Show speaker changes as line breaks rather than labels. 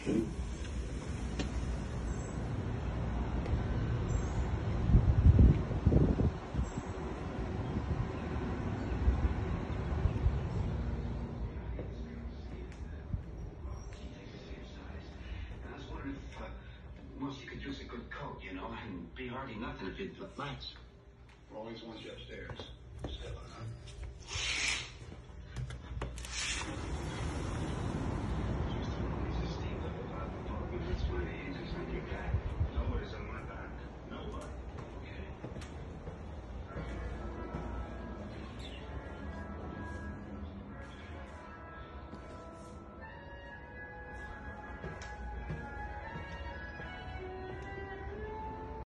Once you could use a good coat, you know, and be hardly nothing if you'd... Thanks. Always want you upstairs. Stella, huh?